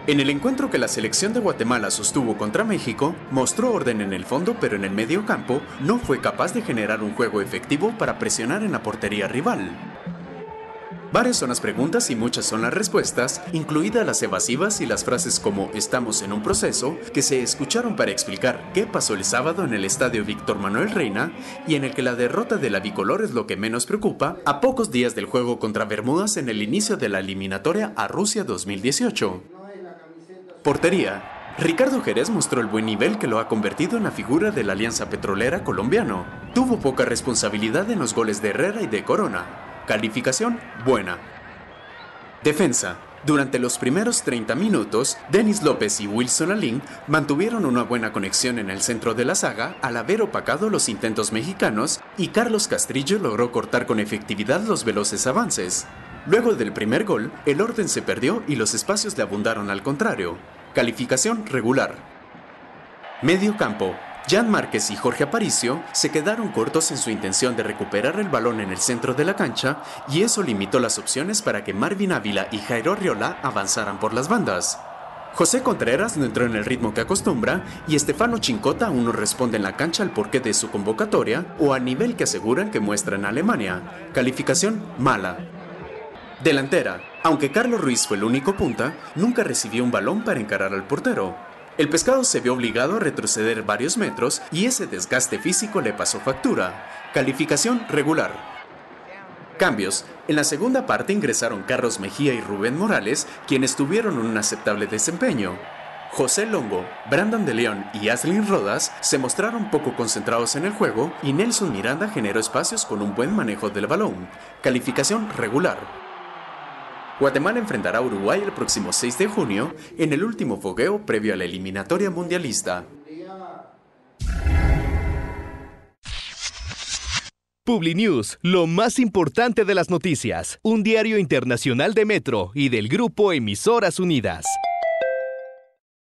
En el encuentro que la selección de Guatemala sostuvo contra México, mostró orden en el fondo, pero en el medio campo no fue capaz de generar un juego efectivo para presionar en la portería rival. Varias son las preguntas y muchas son las respuestas, incluidas las evasivas y las frases como "estamos en un proceso", que se escucharon para explicar qué pasó el sábado en el estadio Víctor Manuel Reina, y en el que la derrota de la bicolor es lo que menos preocupa a pocos días del juego contra Bermudas en el inicio de la eliminatoria a Rusia 2018. Portería. Ricardo Jerez mostró el buen nivel que lo ha convertido en la figura de la Alianza Petrolera colombiano. Tuvo poca responsabilidad en los goles de Herrera y de Corona. Calificación buena. Defensa. Durante los primeros 30 minutos, Denis López y Wilson Alín mantuvieron una buena conexión en el centro de la saga al haber opacado los intentos mexicanos, y Carlos Castrillo logró cortar con efectividad los veloces avances. Luego del primer gol, el orden se perdió y los espacios le abundaron al contrario. Calificación regular. Medio campo. Jan Márquez y Jorge Aparicio se quedaron cortos en su intención de recuperar el balón en el centro de la cancha, y eso limitó las opciones para que Marvin Ávila y Jairo Arriola avanzaran por las bandas. José Contreras no entró en el ritmo que acostumbra, y Estefano Chincota aún no responde en la cancha al porqué de su convocatoria o al nivel que aseguran que muestra en Alemania. Calificación mala. Delantera. Aunque Carlos Ruiz fue el único punta, nunca recibió un balón para encarar al portero. El pescado se vio obligado a retroceder varios metros y ese desgaste físico le pasó factura. Calificación regular. Cambios. En la segunda parte ingresaron Carlos Mejía y Rubén Morales, quienes tuvieron un aceptable desempeño. José Longo, Brandon de León y Aslin Rodas se mostraron poco concentrados en el juego, y Nelson Miranda generó espacios con un buen manejo del balón. Calificación regular. Guatemala enfrentará a Uruguay el próximo 6 de junio en el último fogueo previo a la eliminatoria mundialista. Publinews, lo más importante de las noticias. Un diario internacional de Metro y del Grupo Emisoras Unidas.